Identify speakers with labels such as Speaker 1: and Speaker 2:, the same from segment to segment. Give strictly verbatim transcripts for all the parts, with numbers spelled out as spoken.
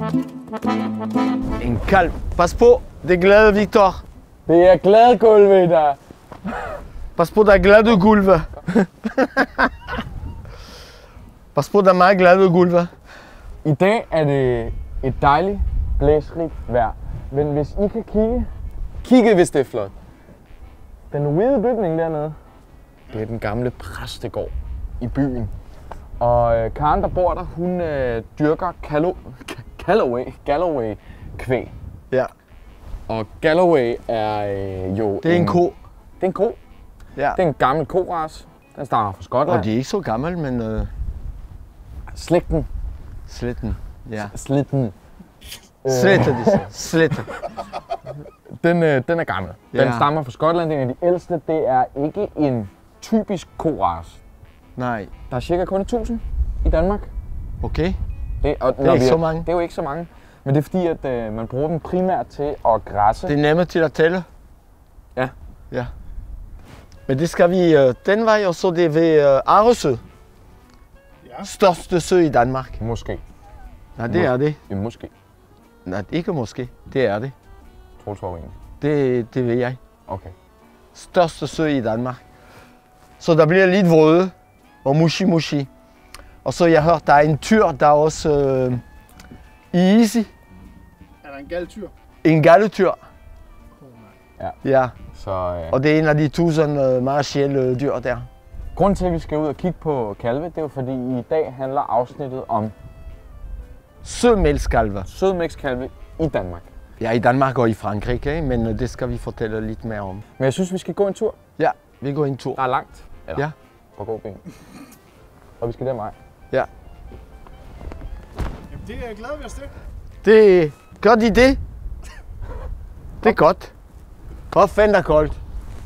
Speaker 1: En kalv. Pas på, det er glade Victor.
Speaker 2: Det er glade gulve der.
Speaker 1: Pas på, der er glade gulve. Pas på, der er meget glade gulve.
Speaker 2: I dag er det et dejligt, blæsrigt vejr. Men hvis I kan kigge, kigge hvis det er flot. Den hvide bygning dernede, det er den gamle præstegård i byen. Og øh, Karen, der bor der, hun øh, dyrker Callo, Callaway, Galloway kvæg.
Speaker 1: Ja.
Speaker 2: Og Galloway er øh, jo
Speaker 1: Det er en, en ko.
Speaker 2: Det er en ko.
Speaker 1: Ja.
Speaker 2: Det er en gammel korace. Den stammer fra Skotland.
Speaker 1: Og de er ikke så gammel, men... Øh...
Speaker 2: Slægten.
Speaker 1: Sletten. Ja.
Speaker 2: Slitten.
Speaker 1: Slette, de siger. Slette.
Speaker 2: Den, øh, den er gammel. Den
Speaker 1: Ja.
Speaker 2: stammer fra Skotland. Det er en af de ældste. Det er ikke en typisk korace.
Speaker 1: Nej.
Speaker 2: Der er cirka kun tusind i Danmark.
Speaker 1: Okay.
Speaker 2: Det, og
Speaker 1: Det er ikke
Speaker 2: vi,
Speaker 1: så mange.
Speaker 2: Det er jo ikke så mange. Men det er fordi, at øh, man bruger dem primært til at græsse.
Speaker 1: Det er nemmere til at tælle.
Speaker 2: Ja.
Speaker 1: Ja. Men det skal vi øh, den vej, og så det er ved øh, Arresø. Ja. Største sø i Danmark.
Speaker 2: Måske.
Speaker 1: Nej, det er det.
Speaker 2: Ja, måske.
Speaker 1: Nej, ikke måske. Det er det.
Speaker 2: Troels var uenig.
Speaker 1: Det, det ved jeg.
Speaker 2: Okay.
Speaker 1: Største sø i Danmark. Så der bliver lidt våde og mushi mushi. Og så jeg hørte, der er en tyr, der er også øh, i isi.
Speaker 3: Er der en gal tyr?
Speaker 1: En galletyr.
Speaker 2: Ja.
Speaker 1: Ja.
Speaker 2: Så, øh,
Speaker 1: Og det er en af de tusind øh, meget sjældne dyr der.
Speaker 2: grunden til, at vi skal ud og kigge på kalve, det er jo fordi, i dag handler afsnittet om
Speaker 1: Sømælkskalve.
Speaker 2: sødmælkskalve i Danmark.
Speaker 1: Ja, i Danmark og i Frankrig, ikke? Men øh, det skal vi fortælle lidt mere om.
Speaker 2: Men jeg synes, vi skal gå en tur.
Speaker 1: Ja, vi går en tur.
Speaker 2: Der er langt. Eller,
Speaker 1: Ja.
Speaker 2: på god ben. Og vi skal den vej.
Speaker 1: Ja.
Speaker 3: Jamen det er jeg glad ved at støtte.
Speaker 1: Det gør de det. Det er godt. Hvor fanden er koldt.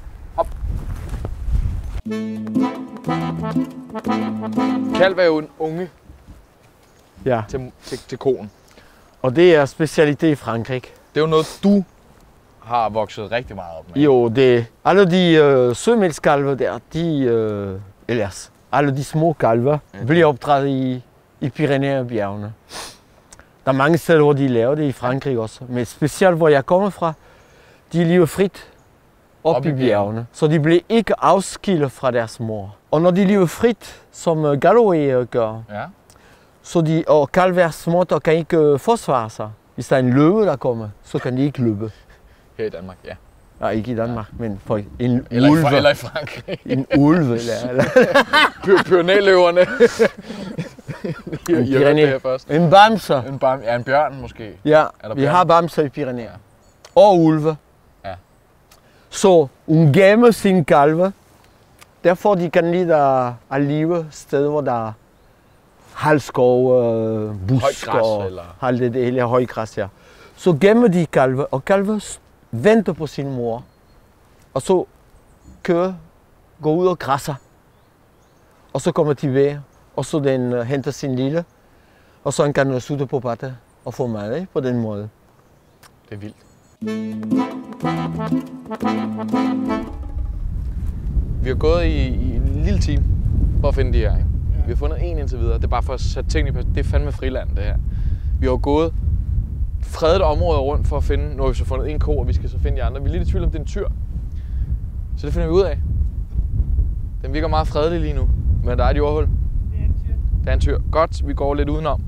Speaker 2: Kalv er jo en unge
Speaker 1: Ja.
Speaker 2: til, til, til koen.
Speaker 1: Og det er specialitet i Frankrig.
Speaker 2: Det er jo noget, du har vokset rigtig meget op med.
Speaker 1: Jo, det alle de øh, sømælkskalve der, de øh, ellers alle de små kalve
Speaker 2: Ja.
Speaker 1: bliver opdrættet i i Pyrenæerbjergene. Der er mange steder, hvor de laver det i Frankrig også, men specielt hvor jeg kommer fra, de lever frit op, op i bjergene, så de bliver ikke afskilt fra deres mor. Og når de lever frit, som øh, Galloway øh, gør,
Speaker 2: Ja.
Speaker 1: så de og kalve er småt og kan ikke øh, forsvare sig. Hvis der er en løve, der kommer, så kan de ikke løbe.
Speaker 2: Her i Danmark, ja.
Speaker 1: Nej, ikke i Danmark, men for en
Speaker 2: Eller,
Speaker 1: ulve.
Speaker 2: i, eller i Frankrig.
Speaker 1: En ulve, eller, eller.
Speaker 2: Pyrenæeløverne. I hørte det her først.
Speaker 1: En bamser.
Speaker 2: En, bam, ja, en bjørn måske.
Speaker 1: Ja,
Speaker 2: Er der
Speaker 1: vi
Speaker 2: bjørn?
Speaker 1: har bamser i Pyrenæer. Og ulve.
Speaker 2: Ja.
Speaker 1: Så hun gemmer sin kalve. Derfor de kan lide at, at leve steder, hvor der er halvskov, øh, busk
Speaker 2: Højgræs,
Speaker 1: og
Speaker 2: eller?
Speaker 1: alt det hele højgræs. Ja. Så gemmer de kalve, og kalve venter på sin mor. Og så kører, går ud og græsser. Og så kommer de ved, og så den uh, henter sin lille. Og så kan den sutte på patte og få mad, ikke? På den måde.
Speaker 2: Det er vildt. Vi har gået i, i en lille time for at finde de her. Ikke? Vi har fundet en indtil videre. Det er bare for at sætte tingene i perspektiv. Det er fandme friland, det her. Vi har gået fredet områder rundt for at finde. Nu har vi så fundet en ko, og vi skal så finde de andre. Vi er lidt i tvivl om, det er en tyr. Så det finder vi ud af. Den virker meget fredelig lige nu, men der er et jordhul.
Speaker 3: Det er en tyr.
Speaker 2: Det er en tyr. Godt, vi går lidt udenom.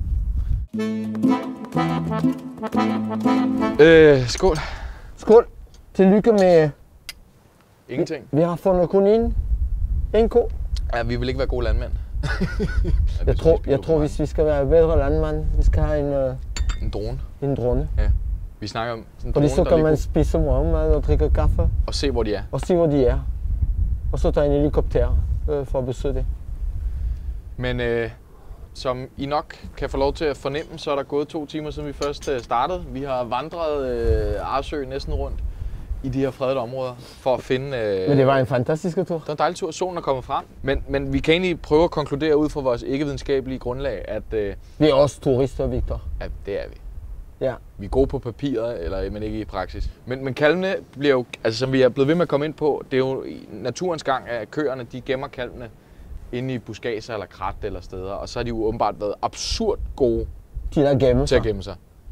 Speaker 2: Øh, skål.
Speaker 1: Skål! Tillykke med...
Speaker 2: Ingenting.
Speaker 1: Vi har fundet kun en. En ko.
Speaker 2: Ja, vi vil ikke være gode landmænd.
Speaker 1: Jeg tror, jeg tror, hvis vi skal være bedre landmand, vi skal have en, øh,
Speaker 2: En drone.
Speaker 1: en drone.
Speaker 2: Vi snakker om sådan en
Speaker 1: Fordi
Speaker 2: drone,
Speaker 1: så
Speaker 2: der
Speaker 1: kan
Speaker 2: lige
Speaker 1: man
Speaker 2: kunne-
Speaker 1: spise morgenmad og drikke kaffe
Speaker 2: og se, hvor de er.
Speaker 1: og se, hvor de er. Og så tage en helikopter øh, for at besøge det.
Speaker 2: Men øh, som I nok kan få lov til at fornemme, så er der gået to timer, siden vi først øh, startede. Vi har vandret øh, Arresø næsten rundt i de her fredede områder for at finde... Øh,
Speaker 1: Men det var en fantastisk tur.
Speaker 2: det var en dejlig tur. Solen er kommet frem. Men, men vi kan egentlig prøve at konkludere ud fra vores ikke-videnskabelige grundlag, at øh,
Speaker 1: Vi er også turister, Victor.
Speaker 2: ja, det er vi.
Speaker 1: Ja.
Speaker 2: Vi er gode på papiret, eller, men ikke i praksis. Men, men kalvene bliver jo, altså som vi er blevet ved med at komme ind på, det er jo i naturens gang, at køerne de gemmer kalvene inde i buskager eller krat eller steder. Og så har de jo åbenbart været absurd gode
Speaker 1: De der gemmer
Speaker 2: til at
Speaker 1: sig.
Speaker 2: gemme sig.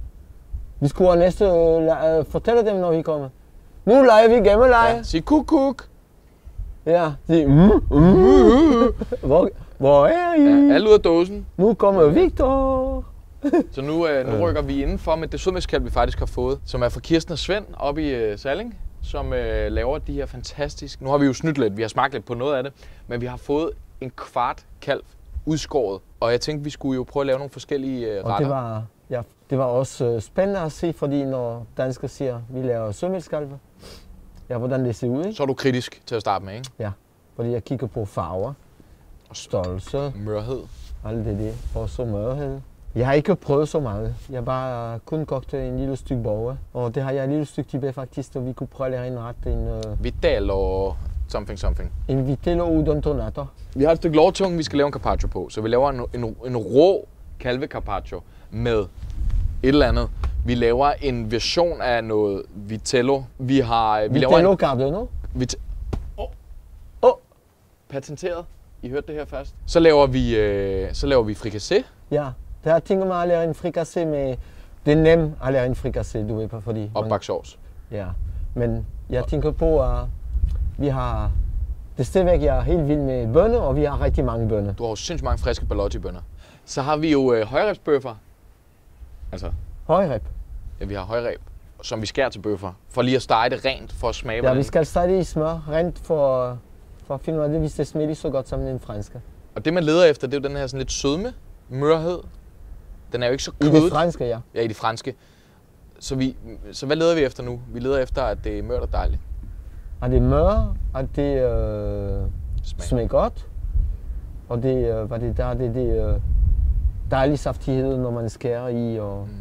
Speaker 1: Vi skulle næste øh, fortælle dem, når vi kommer. Nu leger vi gemmeleje.
Speaker 2: Ja, sig kuk kuk.
Speaker 1: Ja, sig mm, mm. hvor, hvor er I?
Speaker 2: Ja, alle ud af dåsen.
Speaker 1: Nu kommer Victor.
Speaker 2: Så nu, øh, nu rykker vi indenfor med det sødmælkskalv, vi faktisk har fået, som er fra Kirsten og Svend oppe i øh, Salling, som øh, laver de her fantastiske... Nu har vi jo snydt lidt, vi har smagt lidt på noget af det, men vi har fået en kvart kalv udskåret, og jeg tænkte, vi skulle jo prøve at lave nogle forskellige øh, retter.
Speaker 1: Og det var, ja, det var også øh, spændende at se, fordi når danskere siger, at vi laver sødmælkskalve, ja, hvordan det ser ud, ikke?
Speaker 2: Så er du kritisk til at starte med, ikke?
Speaker 1: Ja, fordi jeg kigger på farver, og størrelse,
Speaker 2: mørhed,
Speaker 1: alt det der, og så mørhed. Jeg har ikke prøvet så meget. Jeg har bare kun kogt en lille stykke borger, og det har jeg et lille stykke tilbage faktisk, så vi kunne prøve at lave en ret, en... Uh,
Speaker 2: Vitello something something.
Speaker 1: En vitello udon tonato.
Speaker 2: Vi har et stykke lårtunge, vi skal lave en carpaccio på, så vi laver en, en, en rå kalve carpaccio med et eller andet. Vi laver en version af noget vitello. Vi har... Vi
Speaker 1: vitello
Speaker 2: laver en,
Speaker 1: cardano.
Speaker 2: Vit oh. Oh. Patenteret. I hørte det her først. Så laver vi, øh, så laver vi frikassé.
Speaker 1: Ja, der har tænkt mig at lave en frikassé med... Det er nemt at lave en frikassé, du ved, fordi...
Speaker 2: Opbaksovs.
Speaker 1: Ja, men jeg tænker på, at vi har... Det er stadigvæk, jeg er helt vild med bønner, og vi har rigtig mange bønner.
Speaker 2: Du har jo sindssygt mange friske Balotti-bønner. Så har vi jo øh, højrebsbøffer. Altså...
Speaker 1: Højreb.
Speaker 2: Ja, vi har højreb, som vi skærer til bøffer. For lige at stege det rent, for at smage.
Speaker 1: Ja, vi skal stege det i smør, rent for, for at finde ud af det, hvis det smager så godt som den franske.
Speaker 2: Og det man leder efter, det er jo den her sådan lidt sødme, mørhed. Den er jo ikke så kødet.
Speaker 1: I det franske, ja.
Speaker 2: Ja, i det franske. Så, vi, så hvad leder vi efter nu? Vi leder efter, at det er mørt og dejligt.
Speaker 1: At det er mør, at det øh, smager godt. Og det, øh, hvad det der, det er det øh, dejlige saftighed, når man skærer i. Og, mm.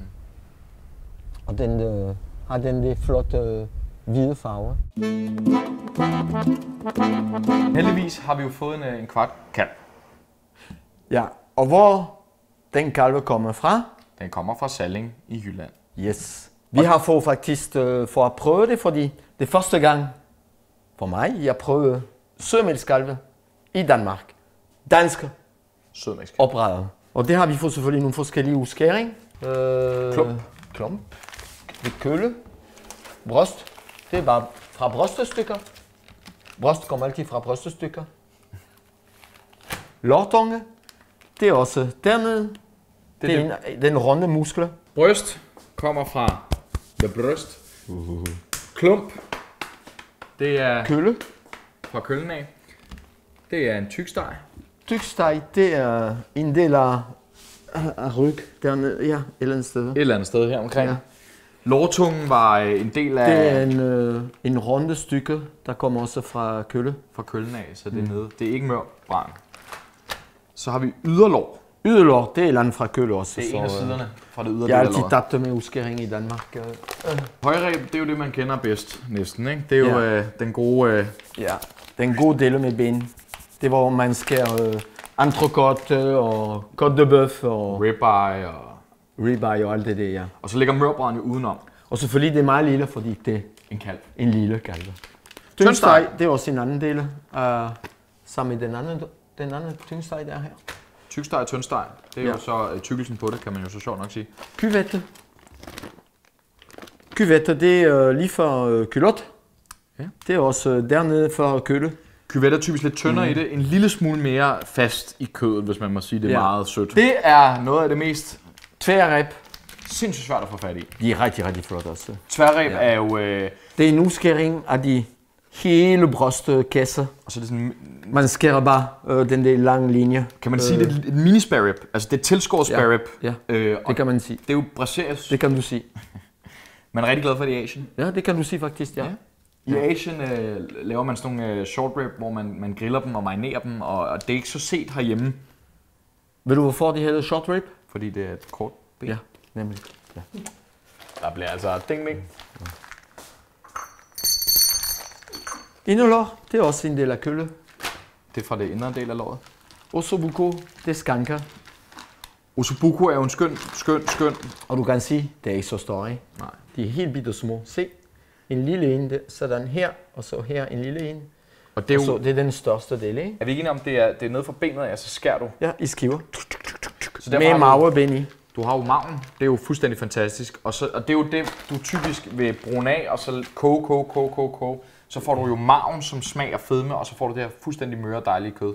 Speaker 1: og den øh, har den det flotte øh, hvide farve.
Speaker 2: Heldigvis har vi jo fået en, en kvart kalv.
Speaker 1: Ja, og hvor den kalve kommer fra?
Speaker 2: Den kommer fra Salling i Jylland.
Speaker 1: Yes. Vi har fået faktisk øh, for at prøve det, fordi det er første gang for mig, jeg prøver sødmælkskalve i Danmark. Dansk
Speaker 2: Sødmælkskalve.
Speaker 1: oprettet. Og det har vi fået selvfølgelig nogle forskellige udskæring. Øh,
Speaker 2: Klump.
Speaker 1: Klump. Lidt kølle. Bryst. Det er bare fra bryststykker. Bryst kommer altid fra bryststykker. Lårtunge. Det er også dernede. Det, det er den, den runde muskler.
Speaker 2: Bryst kommer fra the bryst. Uh-huh. Klump. Det er
Speaker 1: kølle.
Speaker 2: Fra køllen af. Det er en tyksteg.
Speaker 1: Tyksteg, det er en del af, af ryg dernede, ja, et eller andet sted.
Speaker 2: Et eller andet sted her omkring. Ja. Lårtungen var en del af...
Speaker 1: Det er en, øh, en runde stykke, der kommer også fra kølle.
Speaker 2: Fra køllen af, så det er mm. nede. Det er ikke mør brand. Så har vi yderlår.
Speaker 1: Yderlår, det er et eller andet fra kølle også.
Speaker 2: Det er så, en af siderne fra det yderdel.
Speaker 1: Jeg har altid tabt med udskæring i Danmark.
Speaker 2: Højreb, det er jo det, man kender bedst næsten, ikke? Det er jo ja. øh, den gode... Øh...
Speaker 1: Ja, den gode del med ben. Det hvor man skærer øh, entrecôte og côte de bœuf og...
Speaker 2: Ribeye og...
Speaker 1: Ribeye og alt det der, ja.
Speaker 2: Og så ligger mørbrand jo udenom.
Speaker 1: Og selvfølgelig det er meget lille, fordi det er
Speaker 2: en kalv.
Speaker 1: En lille kalve. Tyndsteg, det er også en anden del. Uh, sammen med den anden, den anden tyndsteg der her.
Speaker 2: Tyksteg og tyndsteg, det er ja. jo så uh, tykkelsen på det, kan man jo så sjovt nok sige.
Speaker 1: Cuvette. Cuvette, det er uh, lige for uh, culotte. Ja. Det er også uh, dernede for kølle.
Speaker 2: Cuvette er typisk lidt tyndere mm. i det, en lille smule mere fast i kødet, hvis man må sige det er ja. meget sødt.
Speaker 1: Det er noget af det mest tværreb.
Speaker 2: Sindssygt svært at få fat i.
Speaker 1: De er rigtig, rigtig flotte også.
Speaker 2: Tværreb ja. er jo... Øh...
Speaker 1: Det er en udskæring af de hele brystkasser.
Speaker 2: Og så er det sådan...
Speaker 1: Man skærer bare øh, den der lange linje.
Speaker 2: Kan man sige, det er et mini spare rib? Altså det er tilskåret spare rib.
Speaker 1: Ja, ja. Øh, det kan man sige.
Speaker 2: Det er jo brasiliansk.
Speaker 1: Det kan du sige.
Speaker 2: Man er rigtig glad for det i Asien.
Speaker 1: Ja, det kan du sige faktisk, ja. ja.
Speaker 2: I Asien øh, laver man sådan nogle øh, short rib, hvor man, man griller dem og marinerer dem, og, og det er ikke så set herhjemme.
Speaker 1: Ved du hvorfor de hedder short rib?
Speaker 2: Fordi det er et kort ben.
Speaker 1: Ja, nemlig. Ja.
Speaker 2: Der bliver altså ding ding.
Speaker 1: Inderlår, det er også en del af kølle.
Speaker 2: Det er fra det indre del af låret.
Speaker 1: Ossobuco, det er skanker.
Speaker 2: Ossobuco er jo en skøn, skøn, skøn.
Speaker 1: Og du kan sige, det er ikke så store.
Speaker 2: Nej.
Speaker 1: De er helt bitte små. Se, en lille en, sådan her, og så her en lille en. Og det er, og så, det er den største del, ikke?
Speaker 2: Er vi ikke enige om, det er, det er nede fra benet af, så skærer du?
Speaker 1: Ja, i skiver.
Speaker 2: Så
Speaker 1: med maverben i.
Speaker 2: Du har jo magn, det er jo fuldstændig fantastisk. Og, så, og det er jo det, du typisk vil brune af, og så koge, koge, koge, koge, koge. Så får du jo magn, som smager fedme, og så får du det her fuldstændig møre dejlige kød.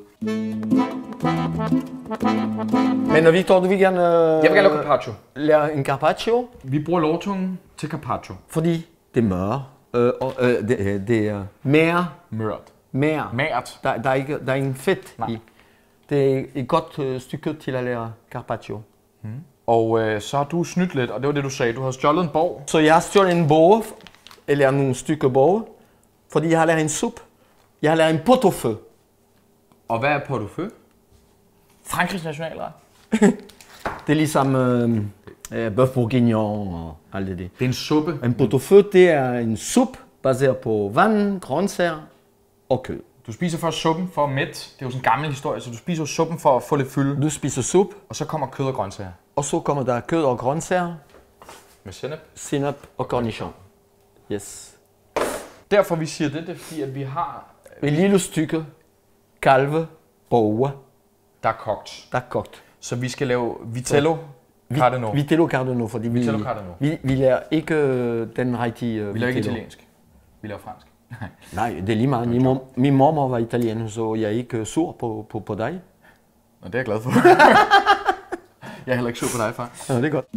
Speaker 1: Men Victor, du vil gerne...
Speaker 2: Jeg vil gerne lave carpaccio.
Speaker 1: Lave en carpaccio?
Speaker 2: Vi bruger lårtungen til carpaccio.
Speaker 1: Fordi det er møre. Øh, og, øh, det, det er mere.
Speaker 2: Mørt.
Speaker 1: Mere.
Speaker 2: Mært.
Speaker 1: Der, der, er ikke, der er ingen fedt
Speaker 2: Nej.
Speaker 1: i. Det er et godt øh, stykke til at lave carpaccio.
Speaker 2: Mm. Og øh, så har du snydt lidt, og det var det, du sagde. Du har stjålet en borg.
Speaker 1: Så jeg har stjålet en borg, eller nogle stykker borg, fordi jeg har lavet en sup. Jeg har lavet en pot-au-feu.
Speaker 2: Og hvad er pot-au-feu? Frankrigs nationalret.
Speaker 1: Det er ligesom øh, øh, bœuf bourguignon og alt det.
Speaker 2: Det er en suppe.
Speaker 1: En pot-au-feu, det er en sup baseret på vand, grøntsager og kød.
Speaker 2: Du spiser først suppen for at mætte. Det er jo sådan en gammel historie, så du spiser suppen for at få lidt fylde.
Speaker 1: Du spiser sup,
Speaker 2: Og så kommer kød og grøntsager.
Speaker 1: og så kommer der kød og grøntsager,
Speaker 2: Med sennep.
Speaker 1: sinap og cornichon. Yes.
Speaker 2: Derfor vi siger det, det er fordi, at vi har...
Speaker 1: Et lille stykke kalve borge,
Speaker 2: Der er kogt.
Speaker 1: der er kogt.
Speaker 2: Så vi skal lave vitello cardano.
Speaker 1: Vitello cardano, fordi vi,
Speaker 2: Vitello cardano.
Speaker 1: vi, vi lærer ikke øh, den rigtige øh,
Speaker 2: Vi laver ikke
Speaker 1: vitello.
Speaker 2: italiensk. Vi laver fransk.
Speaker 1: Nej, det er lige meget. Min, mor, min mormor var italiener, så jeg er ikke øh, sur på, på, på dig.
Speaker 2: Nå, det er jeg glad for. Jeg er heller ikke sur på dig, far.
Speaker 1: Ja, det er godt.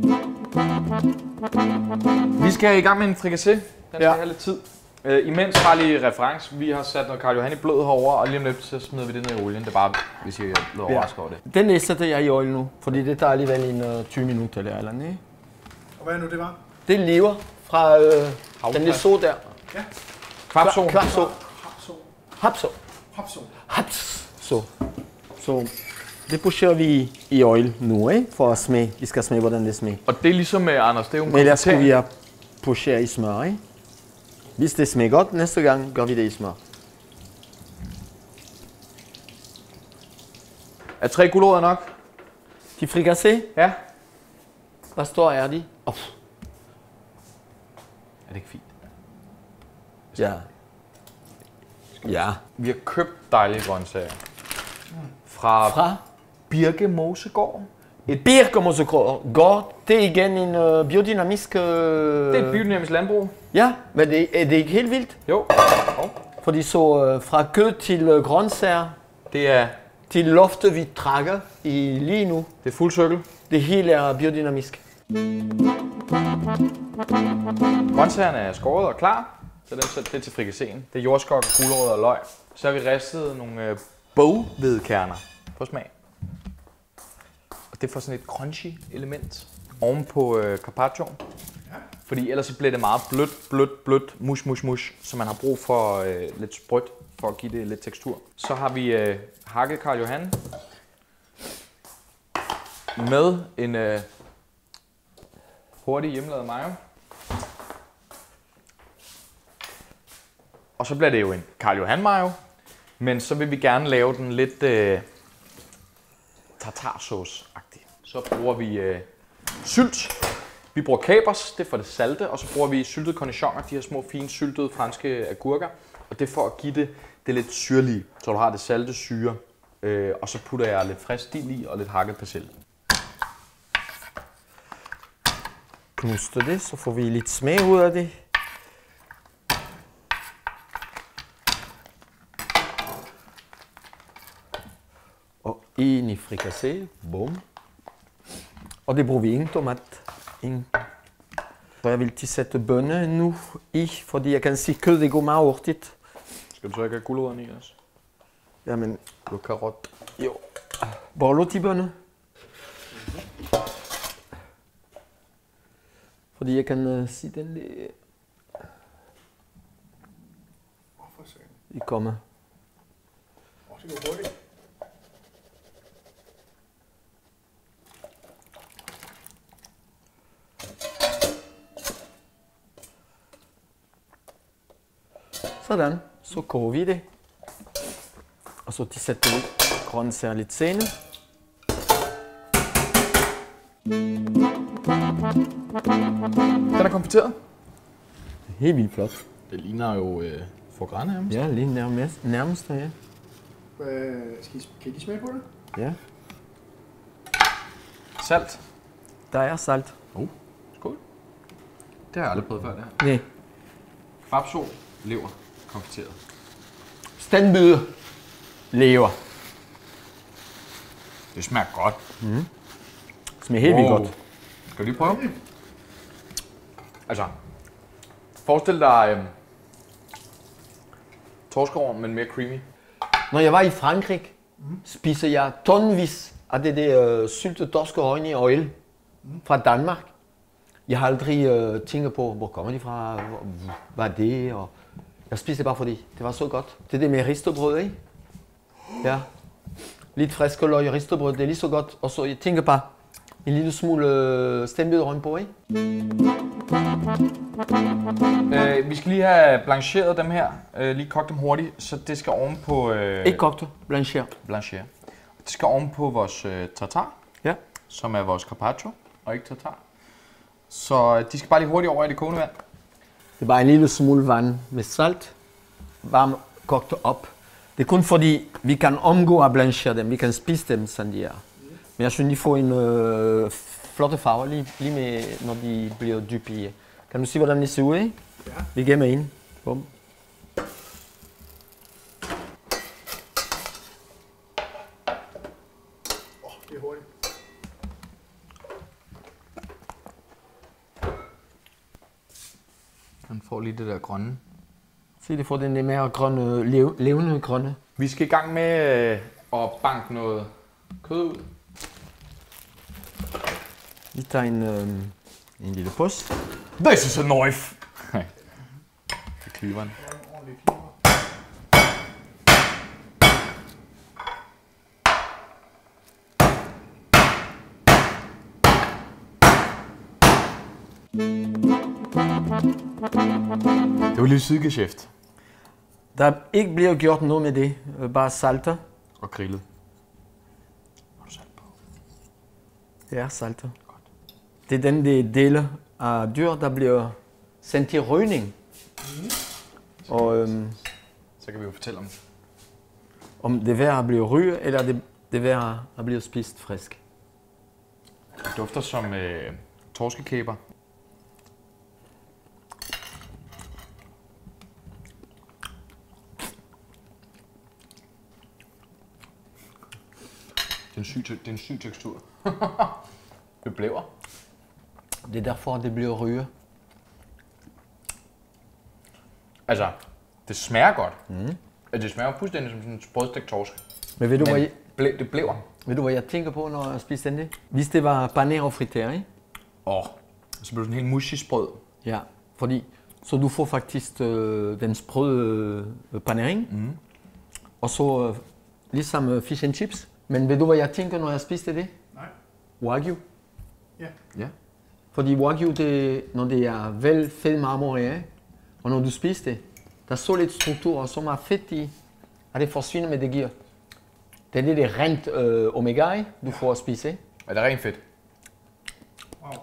Speaker 2: Vi skal i gang med en frikassé. Den skal
Speaker 1: Ja.
Speaker 2: have lidt tid. Uh, imens bare lige reference. Vi har sat noget Karl Johan i blød herovre, og lige om lidt så smider vi det ned i olien. Det er bare, hvis I er lidt overrasket over det.
Speaker 1: Den sætter jeg i olie nu, fordi det tager alligevel en uh, tyve minutter eller eller andet.
Speaker 3: Og hvad er nu det var?
Speaker 1: Det lever fra øh, den lille så der.
Speaker 3: Ja.
Speaker 2: Kvapso.
Speaker 1: Kvapso.
Speaker 3: Hapso.
Speaker 1: Hapso.
Speaker 3: Hapso.
Speaker 1: Haps. Så. Så det pusher vi i olie nu, ikke? For at smage. Vi skal smage, hvordan det smager.
Speaker 2: Og det er ligesom med Anders, det er jo en
Speaker 1: Men ellers skulle vi
Speaker 2: kommentar.
Speaker 1: have pusher i smør, ikke? Hvis det smager godt, næste gang gør vi det i smør.
Speaker 2: Er tre gulerødder nok?
Speaker 1: De frikassé,
Speaker 2: Ja.
Speaker 1: hvor store er de? Oh,
Speaker 2: Er det ikke fint?
Speaker 1: ja. Ja.
Speaker 2: Vi har købt dejlige grøntsager. Fra,
Speaker 1: Fra
Speaker 2: Birke Mosegård.
Speaker 1: et birkemosekår. Det er igen en uh, biodynamisk... Uh...
Speaker 2: Det er et biodynamisk landbrug.
Speaker 1: Ja, men det, er det ikke helt vildt?
Speaker 2: Jo.
Speaker 1: Fordi så uh, fra kød til uh, grøntsager,
Speaker 2: Det er,
Speaker 1: til loftet vi trækker i lige nu,
Speaker 2: det er fuld cirkel.
Speaker 1: det hele er biodynamisk.
Speaker 2: Grøntsagerne er skåret og klar. Så den sætter det til frikasséen. Det er jordskok, gulerødder og løg. Så har vi ristet nogle øh, bogvedkerner på smag. Og det får sådan et crunchy element oven på øh, carpaccioen. Fordi ellers så bliver det meget blødt, blødt, blødt, mush, mush, mush. Så man har brug for øh, lidt sprødt for at give det lidt tekstur. Så har vi øh, hakket Karl Johan med en øh, hurtig hjemmelavet mayo. Og så bliver det jo en Karl Johan mayo, men så vil vi gerne lave den lidt øh, tartarsauce-agtig. Så bruger vi øh, sylt. Vi bruger kapers, det er for det salte, og så bruger vi syltede cornichoner, de her små fine syltede franske agurker. Og det er for at give det, det lidt syrlige, så du har det salte syre. Øh, og så putter jeg lidt frisk dild i og lidt hakket persille.
Speaker 1: Knuster det, så får vi lidt smag ud af det. Og ind i frikassé, bum. Og det bruger vi ingen tomat. Ingen. Så jeg vil tilsætte bønner nu i, fordi jeg kan sige, kød det går meget hurtigt.
Speaker 2: Skal du så ikke have gulerødderne i også?
Speaker 1: Jamen,
Speaker 2: Du har karot.
Speaker 1: jo. Borlo til bønner. Fordi jeg kan uh, sige den der.
Speaker 3: Hvorfor sagde
Speaker 1: I kommer.
Speaker 3: Åh, det går hurtigt.
Speaker 1: Sådan, så koger vi det. Og så tilsætter vi grøntsager lidt senere.
Speaker 2: Den er konfiteret.
Speaker 1: Helt vildt flot.
Speaker 2: Det ligner jo øh, foie gras nærmest.
Speaker 1: Ja, lige nærmest, nærmest ja.
Speaker 3: Øh, skal I, kan I smage på det?
Speaker 1: Ja.
Speaker 2: Salt.
Speaker 1: Der er salt.
Speaker 2: Oh, skål. Det har jeg aldrig prøvet før, det her.
Speaker 1: Nej.
Speaker 2: Kvarpsol, lever, konfiteret.
Speaker 1: Standbyde lever.
Speaker 2: Det smager godt.
Speaker 1: Mm. Det smager helt vildt
Speaker 2: Wow.
Speaker 1: godt.
Speaker 2: Skal du lige prøve? Altså, forestil dig øhm, torskeovn, men mere creamy.
Speaker 1: Når jeg var i Frankrig, spiser jeg tonvis af det der uh, syltede torskeøjne i olie fra Danmark. Jeg har aldrig uh, tænkt på, hvor kommer de fra, hvor, hvad er det, og jeg spiser bare fordi det var så godt. Det er det med ristebrød, ikke? Ja. Lidt frisk løg og ristebrød, det er lige så godt. Og så jeg tænker bare en lille smule uh, stemmebød rundt på, ikke?
Speaker 2: Øh, vi skal lige have blancheret dem her, øh, lige kogt dem hurtigt, så det skal oven på... Øh,
Speaker 1: Ikke kogte, blancheret.
Speaker 2: Blancheret. Det skal oven på vores øh, tartar,
Speaker 1: Ja.
Speaker 2: som er vores carpaccio, og ikke tartar. Så de skal bare lige hurtigt over i det kogende vand.
Speaker 1: Det er bare en lille smule vand med salt, varmt kogt op. Det er kun fordi, vi kan omgå at blanchere dem, vi kan spise dem, sådan de er. Men jeg synes, de får en øh, flotte farve, lige, lige med, når de bliver dybt i. Kan du se, hvordan de ser ud, ikke?
Speaker 3: Ja.
Speaker 1: Vi gemmer ind. Bum.
Speaker 3: Åh, oh, det er hurtigt.
Speaker 2: Han får lige det der grønne.
Speaker 1: Se, det får den lidt mere grønne, lev, levende grønne.
Speaker 2: Vi skal i gang med øh, at banke noget kød ud.
Speaker 1: Vi tager en, øh, en lille pose.
Speaker 2: This is a knife! Det er kliveren.
Speaker 3: Ordentligt kliver.
Speaker 2: Det var lidt sydgeschæft.
Speaker 1: Der ikke bliver gjort noget med det, øh, bare salter.
Speaker 2: Og grillet. Har du salt på?
Speaker 1: Det er salter. Det er den de del af dyr, der bliver sendt til rygning. Mm. Og øhm,
Speaker 2: Så kan vi jo fortælle om det.
Speaker 1: om det er værd at blive ryge, eller det, det er værd at blive spist frisk.
Speaker 2: Det dufter som øh, torskekæber. Det er en syg, det er en syg tekstur. Det blæver.
Speaker 1: Det er derfor, det bliver ryge.
Speaker 2: Altså, det smager godt. Mm. Det smager fuldstændig som sådan en sprødstegt torsk.
Speaker 1: Men ved du,
Speaker 2: Men
Speaker 1: hvad jeg,
Speaker 2: blæ, det blæver.
Speaker 1: ved du, hvad jeg tænker på, når jeg spiser den det? Hvis det var pané og friter, ikke?
Speaker 2: Åh, så bliver det sådan helt mushy sprød.
Speaker 1: Ja, fordi så du får faktisk øh, den sprøde øh, panering, mm. og så øh, ligesom øh, fish and chips. Men ved du, hvad jeg tænker, når jeg spiser det?
Speaker 3: Nej.
Speaker 1: Wagyu.
Speaker 3: Ja.
Speaker 2: Ja.
Speaker 1: Fordi wagyu, det, når det er vel fedt marmoreret, og når du spiser det, der er så lidt struktur og så meget fedt i, at det forsvinder, men det giver. Det er det, det rent øh, omega, du får at spise. Ikke?
Speaker 2: Er det rent fedt?
Speaker 3: Wow.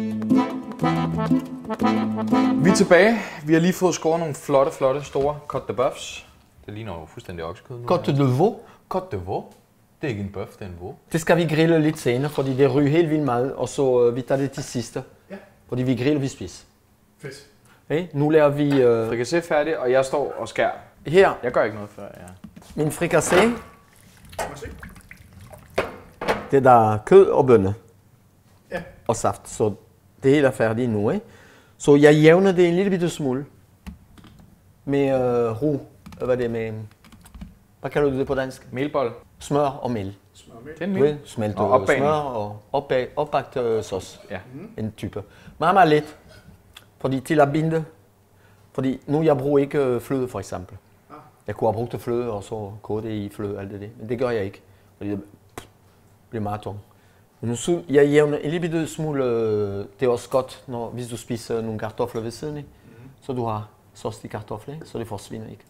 Speaker 2: Vi er tilbage. Vi har lige fået skåret nogle flotte, flotte, store côte de bœufs. Det ligner jo fuldstændig oksekød nu.
Speaker 1: Côte de veau.
Speaker 2: Côte de veau. Det er ikke en bøf, det er en veau.
Speaker 1: Det skal vi grille lidt senere, fordi det ryger helt vildt meget, og så øh, vi tager det til sidste.
Speaker 3: Ja.
Speaker 1: Fordi vi griller, vi spiser.
Speaker 3: Fedt.
Speaker 1: Okay? Nu laver vi øh,
Speaker 2: Frikassé færdig, og jeg står og skærer.
Speaker 1: her
Speaker 2: Jeg gør ikke noget før, ja.
Speaker 1: min frikassé.
Speaker 3: Må jeg se?
Speaker 1: Det der er kød og bønner
Speaker 3: Ja.
Speaker 1: og saft, så det hele er færdigt nu. Ikke? Så jeg jævner det en lille bitte smule med øh, ro. Hvad er det med? Hvad kalder du det på dansk?
Speaker 2: Melbold.
Speaker 1: Smør og mel.
Speaker 3: Smørmælk.
Speaker 2: Det er en
Speaker 1: Du
Speaker 2: mel.
Speaker 1: ved, smeltet
Speaker 2: Og opbagning.
Speaker 1: smør og opbag, opbagt øh, sauce.
Speaker 2: Ja.
Speaker 1: En type. Meget, meget let. Fordi til at binde. Fordi nu jeg bruger ikke øh, fløde for eksempel.
Speaker 3: Ah.
Speaker 1: Jeg kunne have brugt det fløde og så koge det i fløde og alt det der. Men det gør jeg ikke. Fordi det bliver meget tungt. Men så jeg jævner en lille bitte smule. Øh, det er også godt, når, hvis du spiser nogle kartofler ved siden af. Mm. Så du har sauce til kartofler, så det forsvinder ikke.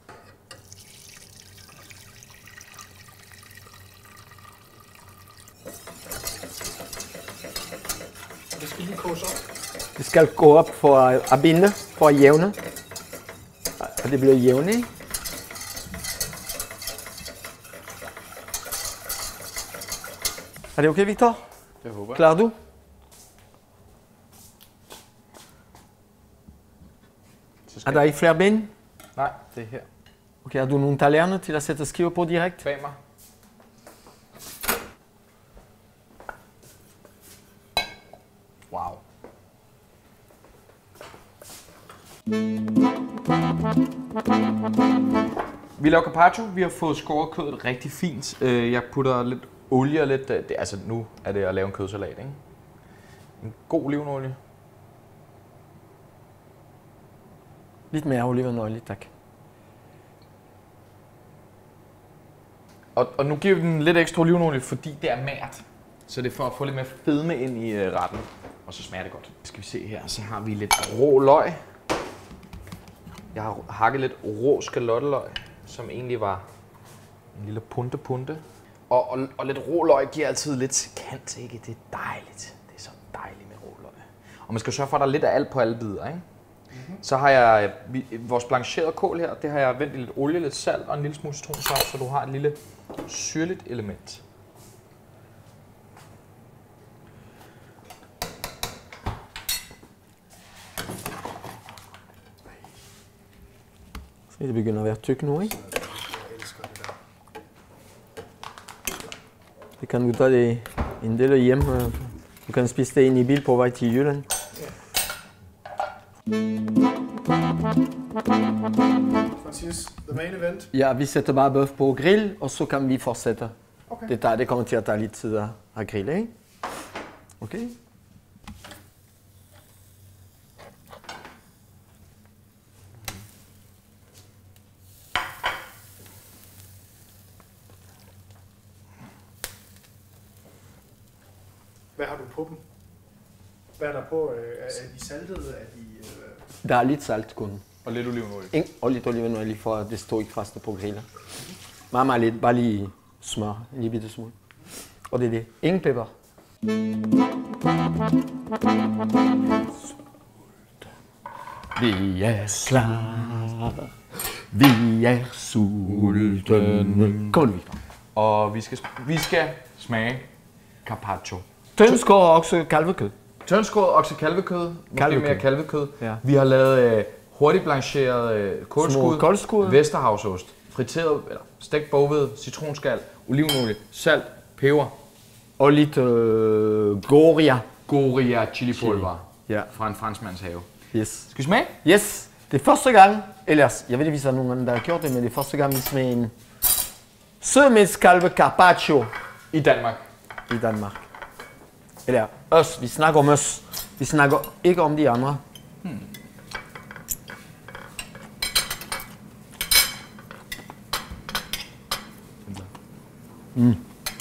Speaker 3: Det skal lige koges op.
Speaker 1: Det skal gå op for at, at binde, for at jævne. Og det bliver jævne. Ikke? Er det okay, Victor?
Speaker 2: Det håber jeg.
Speaker 1: Klarer du?
Speaker 2: Så
Speaker 1: Er
Speaker 2: skal
Speaker 1: der ikke flere ben?
Speaker 2: Nej, det er her.
Speaker 1: Okay, har du nogle tallerkener til at sætte skiver på direkte?
Speaker 2: Bag mig. Wow. Vi laver carpaccio. Vi har fået skåret kødet rigtig fint. Jeg putter lidt olie og lidt... Det, altså nu er det at lave en kødsalat, ikke? En god olivenolie.
Speaker 1: Lidt mere olivenolie, tak.
Speaker 2: Og, og nu giver vi den lidt ekstra olivenolie, fordi det er mært. Så det er for at få lidt mere fedme ind i øh, retten. Og så smager det godt. Skal vi se her, så har vi lidt rå løg. Jeg har hakket lidt rå skalotteløg, som egentlig var en lille punte punte. Og, og, og lidt rå løg giver altid lidt kant, ikke? Det er dejligt. Det er så dejligt med rå løg. Og man skal sørge for, at der er lidt af alt på alle bidder, ikke? Mm-hmm. Så har jeg vi, vores blancherede kål her, det har jeg vendt i lidt olie, lidt salt og en lille smule citronsaft, så du har et lille syrligt element.
Speaker 1: Så det begynder at være tyk nu, ikke?
Speaker 3: Jeg elsker det der.
Speaker 1: Det kan du tage det en del hjem. Du kan spise det ind i bil på vej til Jylland.
Speaker 3: Francis, the main event.
Speaker 1: Ja, vi sætter bare bøf på grill, og så kan vi fortsætte.
Speaker 3: Okay.
Speaker 1: Det, tager, det kommer til at tage lidt tid at, at grille, ikke? Okay.
Speaker 3: Hvad har du på dem? Hvad er der på? Er, er de saltede? Er de... Øh...
Speaker 1: Der er lidt salt kun.
Speaker 2: Og lidt olivenolie.
Speaker 1: Ing, og lidt olivenolie for at det står ikke fast på grillen. Meget, meget lidt. Bare lige smør. En lille bitte smule. Og det er det. Ingen pepper. Vi er klar. Vi er sultne. Kom nu, Victor.
Speaker 2: Og vi skal, vi skal smage carpaccio.
Speaker 1: Tønskår og også kalvekød.
Speaker 2: Tørnskåret oksekalvekød, måske
Speaker 1: Kalvekød.
Speaker 2: mere kalvekød.
Speaker 1: Ja.
Speaker 2: Vi har lavet øh, hurtigt blancheret øh, kålskud,
Speaker 1: kålskud.
Speaker 2: Vesterhavsost, friteret eller stegt bogved, citronskal, olivenolie, salt, peber,
Speaker 1: Og lidt øh, goria.
Speaker 2: goria chilipulver
Speaker 1: Ja.
Speaker 2: fra en franskmands have.
Speaker 1: Yes.
Speaker 2: Skal vi smage?
Speaker 1: Yes. Det er første gang, ellers, jeg ved ikke, hvis der er nogen, der har gjort det, men det er første gang, vi smager en sødmælkskalve carpaccio
Speaker 2: I Danmark.
Speaker 1: i Danmark. Eller os, vi snakker om os. Vi snakker ikke om de andre. Hmm. Mm.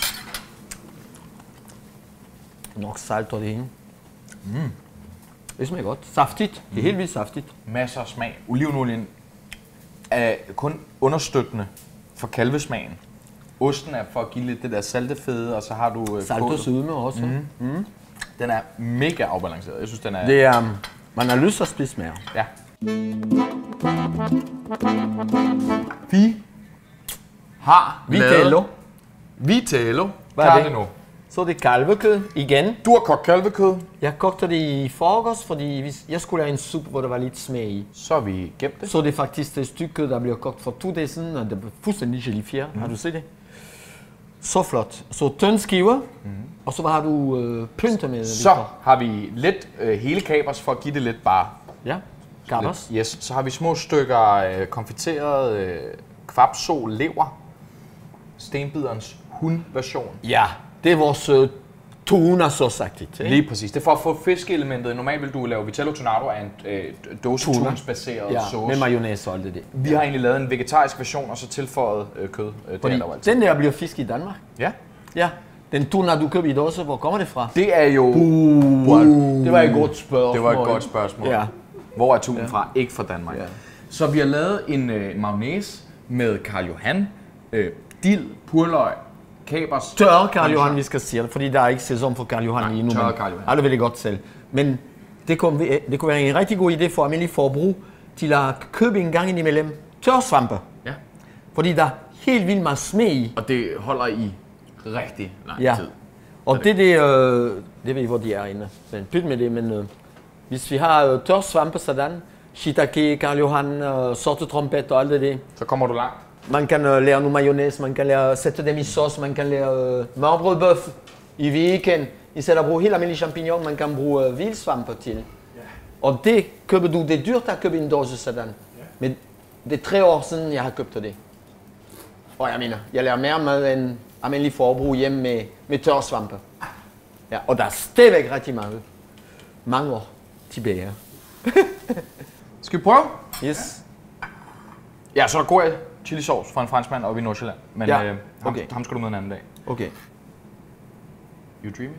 Speaker 1: Nok salt og det ene. Mm. Det smager godt. Saftigt. Det er helt vildt saftigt.
Speaker 2: Masser af smag. Olivenolien er kun understøttende for kalvesmagen. Osten er for at give lidt det der saltefede, og så har du øh,
Speaker 1: Salt og
Speaker 2: kålet.
Speaker 1: sødme også. Mm.
Speaker 2: Mm. Den er mega afbalanceret. Jeg synes, den er...
Speaker 1: Det er, um, man har lyst til at spise mere.
Speaker 2: Ja. Vi har
Speaker 1: Vitello.
Speaker 2: Vitello.
Speaker 1: Hvad er det?
Speaker 2: Cardino.
Speaker 1: Så er det kalvekød igen.
Speaker 2: Du har kogt kalvekød.
Speaker 1: Jeg kogte det i forgårs, fordi hvis jeg skulle have en sup, hvor der var lidt smag i.
Speaker 2: Så har vi gemt det.
Speaker 1: Så det er faktisk et stykke kød, der bliver kogt for to dage siden, og det er fuldstændig gelifjer. Mm. Har du set det? Så flot. Så tynd skiver, mm. og så har du øh, pynte med.
Speaker 2: Så har vi lidt øh, hele kapers for at give det lidt bare.
Speaker 1: Ja, kapers.
Speaker 2: Lidt. Yes. Så har vi små stykker øh, konfiteret øh, kvapsol lever. Stenbiderens hundversion.
Speaker 1: Ja, det er vores øh, tuna såsagtigt.
Speaker 2: Lige præcis. Det er for at få fiskeelementet. Normalt vil du lave Vitello Tonado af en øh, dåsetunsbaseret
Speaker 1: Ja,
Speaker 2: sauce.
Speaker 1: med mayonnaise og alt det der.
Speaker 2: Vi har egentlig lavet en vegetarisk version, og så tilføjet øh, kød. Øh, det
Speaker 1: Fordi
Speaker 2: er der jo altid.
Speaker 1: den der bliver fisk i Danmark.
Speaker 2: Ja.
Speaker 1: Ja, den tuna, du køber i dåse, hvor kommer det fra?
Speaker 2: Det er jo...
Speaker 1: Uh, det var et godt spørgsmål.
Speaker 2: Det var et godt spørgsmål.
Speaker 1: Ja.
Speaker 2: Hvor er tunen fra? Ikke fra Danmark.
Speaker 1: Ja.
Speaker 2: Så vi har lavet en øh, mayonnaise med Karl Johan, øh, dild, purløg, kapers.
Speaker 1: Tørre Karl Johan, vi skal sige det, fordi der er ikke sæson for Karl Johan
Speaker 2: Nej,
Speaker 1: lige nu.
Speaker 2: tørre
Speaker 1: Men
Speaker 2: Karl Johan.
Speaker 1: alle ved det godt selv. Men det kunne, det kunne være en rigtig god idé for almindelig forbrug til at købe en gang indimellem tørsvampe.
Speaker 2: Ja.
Speaker 1: Fordi der er helt vildt meget smag i.
Speaker 2: Og det holder i rigtig lang
Speaker 1: Ja.
Speaker 2: tid.
Speaker 1: Og det, det, øh, det ved I, hvor de er inde. Men pyt med det, men øh, hvis vi har øh, tørsvampe sådan, shiitake, Karl Johan, uh, sorte trompet og alt det der.
Speaker 2: Så kommer du langt.
Speaker 1: Man kan uh, lære noget mayonnaise, man kan lære sætte dem i sauce, man kan lære uh, mørbrødbøf i weekend. I stedet at bruge helt almindelig champignon, man kan bruge uh, vildsvampe til. Yeah. Og det køber du, det er dyrt at købe en dåse sådan. Yeah. Men det er tre år siden, jeg har købt det. Og jeg mener, jeg lærer mere mad end almindelig forbrug hjemme med, med tørsvampe. Ja, og der er stadigvæk rigtig mange, mange år tilbage.
Speaker 2: Skal vi prøve?
Speaker 1: Yes.
Speaker 2: Ja, så er der god chili sauce fra en franskmand oppe i Nordsjælland. Men
Speaker 1: ja.
Speaker 2: øh, ham,
Speaker 1: Okay.
Speaker 2: ham skal du med en anden dag.
Speaker 1: Okay.
Speaker 2: You dream it?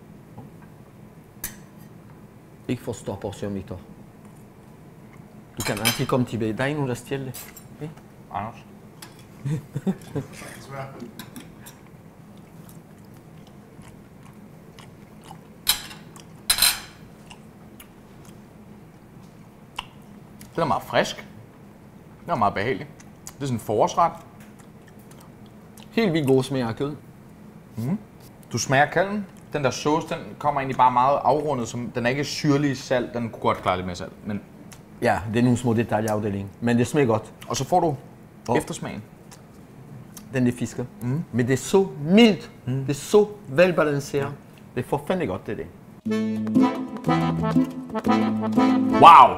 Speaker 1: Ikke for stor portion, Victor. Du kan altid komme tilbage. Der er nogen, der stjæler det. Okay?
Speaker 2: Anders? Den er meget frisk. Den er meget behagelig. Det er sådan en forårsret.
Speaker 1: Helt vildt god smag af kød.
Speaker 2: Mm. Du smager kalven. Den der sauce, den kommer egentlig bare meget afrundet. Som, den er ikke syrlig salt. Den kunne godt klare lidt mere salt. Men...
Speaker 1: Ja, det er nogle små detaljer afdelingen. Men det smager godt.
Speaker 2: Og så får du
Speaker 1: oh.
Speaker 2: eftersmagen.
Speaker 1: Den er fisker.
Speaker 2: Mm.
Speaker 1: Men det er så mildt. Mm. Det er så velbalanceret. Ja. Det er forfærdelig godt, det er det.
Speaker 2: Wow!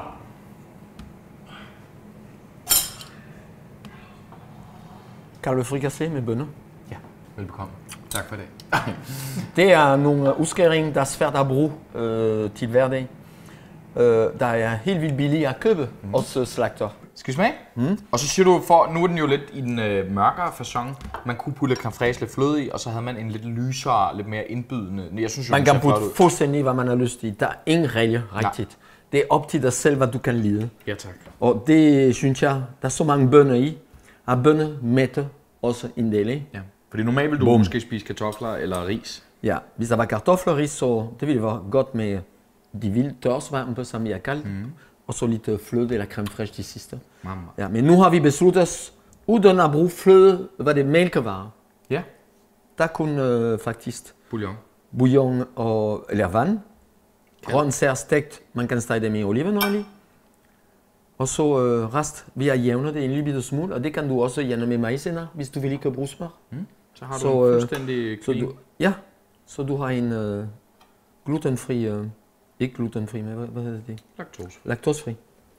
Speaker 1: Kalve frikassé med bønner.
Speaker 2: Ja, velbekomme. Tak for det.
Speaker 1: Det er nogle udskæringer, der er svært at bruge øh, til hverdag. Øh, der er helt vildt billige at købe, mm. også slagter.
Speaker 2: Skal vi smage? Mm. Og så siger du, for nu er den jo lidt i den øh, mørkere facon. Man kunne putte crème fraîche lidt fløde i, og så havde man en lidt lysere, lidt mere indbydende. Jeg synes, jo,
Speaker 1: man kan putte fuldstændig, hvad man har lyst til. Der er ingen regler rigtigt. Ja. Det er op til dig selv, hvad du kan lide.
Speaker 2: Ja, tak.
Speaker 1: Og det synes jeg, der er så mange bønner i. Og bønner mætter også en del af.
Speaker 2: Ja. Fordi normalt vil du Boom. måske spise kartofler eller ris.
Speaker 1: Ja, hvis der var kartofler og ris, så det ville være godt med de vilde tørsvampe, som jeg har kaldt. Mm. Og så lidt fløde eller crème fraîche til sidste.
Speaker 2: Mamma.
Speaker 1: Ja, men nu har vi besluttet os, uden at bruge fløde, hvad det mælkevarer.
Speaker 2: Ja.
Speaker 1: Der kun øh, faktisk
Speaker 2: bouillon.
Speaker 1: Bouillon og, eller vand. Grøntsager stegt, man kan stege dem i olivenolie. Og så øh, rest, vi har jævnet det en lille bitte smule, og det kan du også jævne med maïzena, hvis du vil ikke bruge smør.
Speaker 2: Mm. Så har du så, en fuldstændig
Speaker 1: øh, så du, ja, så du har en øh, glutenfri, øh, ikke glutenfri, men hvad, hvad hedder det?
Speaker 2: Laktose.
Speaker 1: Laktosefri.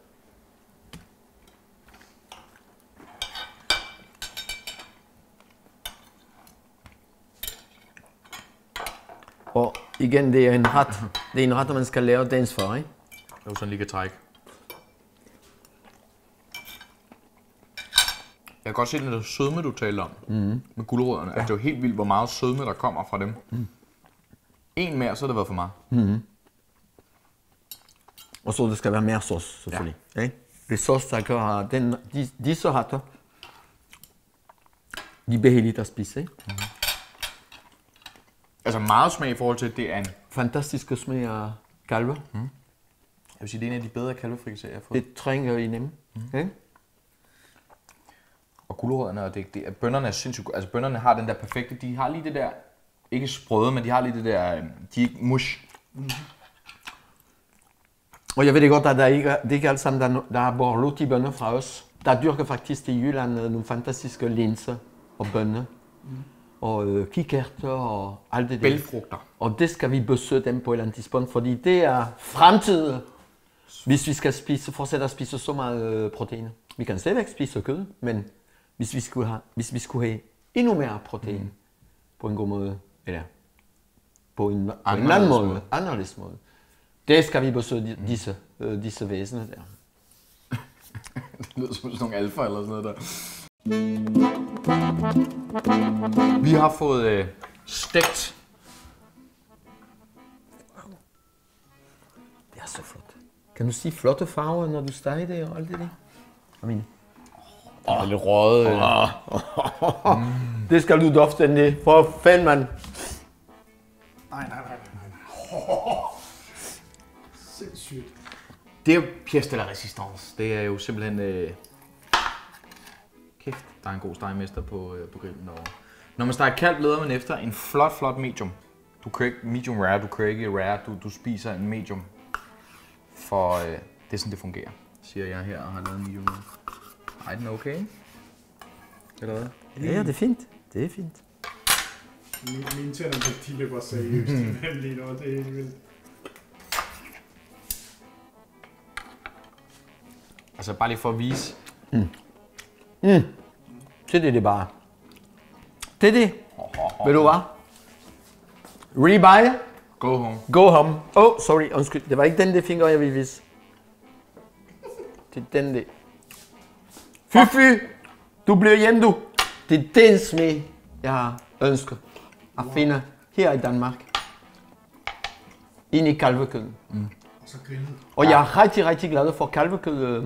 Speaker 1: Og igen, det er en ret, det er en ret, man skal lære dagens for, ikke?
Speaker 2: Det er sådan lige kan trække. Jeg kan godt se den der sødme, du taler om mm. med gulerødderne. Ja. Altså, det er jo helt vildt, hvor meget sødme, der kommer fra dem. Mm. En mere, så har det været for meget. Mm.
Speaker 1: Og så det skal være mere sauce, selvfølgelig. Ja. Okay? Det sauce, der gør den, de, disse retter, de er behagelige at spise. Ikke? Mm.
Speaker 2: Altså meget smag i forhold til, at det er en...
Speaker 1: Fantastisk smag af kalve. Mm.
Speaker 2: Jeg vil sige, det er en af de bedre kalvefrikasserier, jeg har fået.
Speaker 1: Det trænger i nemt. Mm. Okay?
Speaker 2: Og gulerødderne, og det, det, bønnerne er sindssygt. Altså bønnerne har den der perfekte, de har lige det der, ikke sprøde, men de har lige det der, de er ikke mush. Mm.
Speaker 1: Og jeg ved det godt, at der ikke, det er ikke alt sammen, der, der er borloti-bønner fra os. Der dyrker faktisk i Jylland nogle fantastiske linser og bønner. Mm. Og øh, kikærter og alt det der.
Speaker 2: Bælgfrugter.
Speaker 1: Og det skal vi besøge dem på et eller andet tidspunkt, fordi det er fremtiden, hvis vi skal spise, fortsætte at spise så meget øh, protein. Vi kan stadigvæk spise kød, men hvis vi skulle have, hvis vi skulle have endnu mere protein mm. på en god måde, eller på en, på en anden måde, anderledes måde, det skal vi besøge mm. disse, øh, disse væsener der.
Speaker 2: Det lyder som sådan nogle alfa eller sådan noget der. Vi har fået øh, stegt.
Speaker 1: Det er så flot. Kan du sige flotte farver, når du steger det og alt det der? Jeg mener.
Speaker 2: Åh, oh, lidt røget.
Speaker 1: Oh. Oh. Mm. Det skal du dufte den det. For fanden, mand.
Speaker 3: Nej, nej, nej, nej. Oh. Sindssygt.
Speaker 2: Det er jo pièce de la résistance. Det er jo simpelthen... Øh... Kæft, der er en god stegmester på, øh, på grillen derovre. Når man steger kalv, leder man efter en flot, flot medium. Du kører ikke medium rare, du kører ikke rare, du, du spiser en medium. For øh, det er sådan, det fungerer.
Speaker 4: siger jeg her og har lavet en video med. Ej, den er okay. Eller hvad?
Speaker 1: Ja, ja, det er fint. Det er fint.
Speaker 3: Mine, mine tænder, de løber seriøst lige nu, det er helt vildt.
Speaker 4: Altså bare lige for at vise.
Speaker 1: Mm. Mm. Se det, det er bare. Det er det. Ved du hvad? Rebuy.
Speaker 4: Go home.
Speaker 1: Go home. Oh, sorry, undskyld. Det var ikke den der finger, jeg ville vise. Det er den der. Fy fy. Du bliver hjemme, du. Det er den smed, jeg har ønsket at finde her i Danmark. Ind i kalvekød.
Speaker 4: Mm.
Speaker 3: Og så grillet.
Speaker 1: Og jeg er rigtig, rigtig glad for kalvekød øh,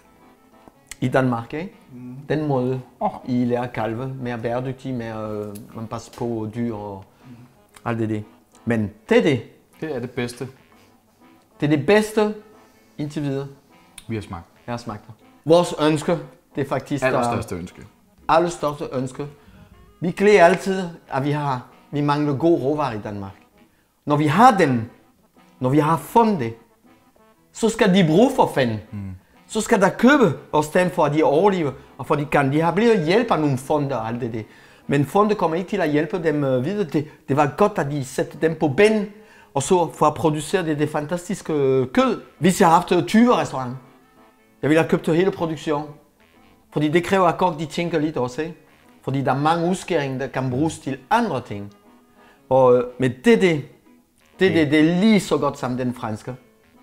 Speaker 1: i Danmark, ikke? Mm. Den måde, oh. I lærer kalve, mere bæredygtig, mere øh, man passer på dyr og mm. alt det der. Men det er det.
Speaker 4: Det er det bedste,
Speaker 1: Det er det bedste indtil videre,
Speaker 4: vi har smagt.
Speaker 1: jeg har smagt det. Vores ønske, det er faktisk
Speaker 4: Allerstørste ønske.
Speaker 1: allerstørste ønske. Vi glæder altid, at vi har, vi mangler gode råvarer i Danmark. Når vi har dem, når vi har fundet det, så skal de bruge for fanden. Mm. Så skal der købe hos dem, for at de overlever, og for de kan. De har blevet hjælp af nogle fonde og alt det der. Men fonde kommer ikke til at hjælpe dem uh, videre. Det, det var godt, at de satte dem på ben, og så for at producere det, det fantastiske kød. Hvis jeg har haft tyve restauranter, jeg ville have købt hele produktionen. Fordi det kræver at godt, de tænker lidt også, ikke? Fordi der er mange udskæringer, der kan bruges til andre ting. Og, men det, det, det, det, det er lige så godt som den franske.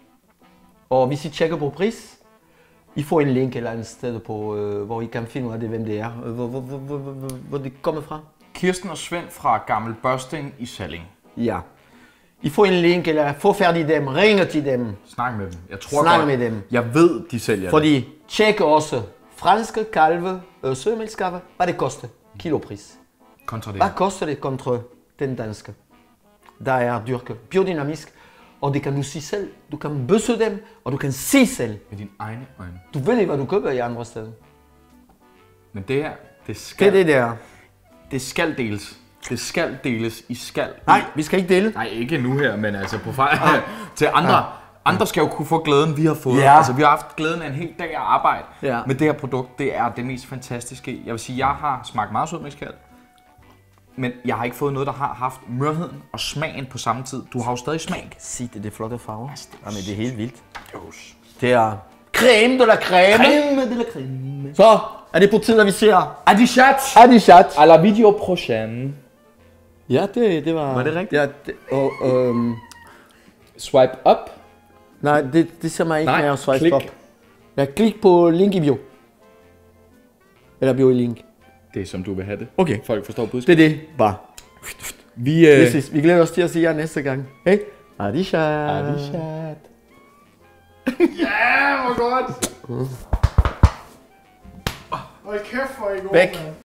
Speaker 1: Og hvis I tjekker på pris, I får en link et eller andet sted, på, øh, hvor I kan finde ud af det, hvem det er, hvor, hvor, hvor, hvor, hvor, hvor det kommer fra.
Speaker 4: Kirsten og Svend fra Gammel Børsting i Salling.
Speaker 1: Ja. I får en link, eller få færdig dem, ringer til dem.
Speaker 4: Snak med dem. Jeg tror
Speaker 1: Snak
Speaker 4: godt,
Speaker 1: med dem.
Speaker 4: Jeg ved, de sælger
Speaker 1: Fordi
Speaker 4: det.
Speaker 1: tjek også franske kalve, øh, sømælskaffe, hvad det koster. Kilopris.
Speaker 4: Kontra det.
Speaker 1: Hvad koster det kontra den danske? Der er dyrket biodynamisk, og det kan du sige selv. Du kan bøsse dem, og du kan se selv.
Speaker 4: Med dine egne øjne.
Speaker 1: Du ved ikke, hvad du køber i andre steder.
Speaker 4: Men det her, det skal,
Speaker 1: Det er det der.
Speaker 4: det skal deles. Det skal deles. I skal.
Speaker 1: Nej, vi skal ikke dele.
Speaker 4: Nej, ikke nu her, men altså på fejl til andre. Ja. Andre skal jo kunne få glæden, vi har fået.
Speaker 1: Ja.
Speaker 4: Altså, vi har haft glæden af en hel dag at arbejde
Speaker 1: Ja.
Speaker 4: med det her produkt. Det er det mest fantastiske. Jeg vil sige, jeg har smagt meget sødmælkskalv, men jeg har ikke fået noget, der har haft mørheden og smagen på samme tid. Du har jo stadig smag.
Speaker 1: Se, det er det flotte farver. Jamen, det er helt vildt.
Speaker 4: Jos.
Speaker 1: Det er creme de la creme.
Speaker 4: Creme de la creme.
Speaker 1: Så er det på tide, at vi ser
Speaker 4: Adichat.
Speaker 1: Adichat.
Speaker 4: À la video prochaine.
Speaker 1: Ja, det, det var...
Speaker 4: Var det rigtigt?
Speaker 1: Ja, det, og, øhm,
Speaker 4: Swipe up.
Speaker 1: nej, det, det ser mig ikke
Speaker 4: Nej,
Speaker 1: mere at swipe
Speaker 4: klik.
Speaker 1: op. Ja, klik på link i bio. Eller bio i link.
Speaker 4: Det er som du vil have det.
Speaker 1: Okay.
Speaker 4: Folk forstår budskabet.
Speaker 1: Det er det, bare.
Speaker 4: Vi øh...
Speaker 1: This is, vi glæder os til at se jer næste gang. Hey, Adichat.
Speaker 4: Adichat.
Speaker 3: Ja, hvor godt! Hold kæft, hvor er I gode,
Speaker 1: Væk.
Speaker 3: mand.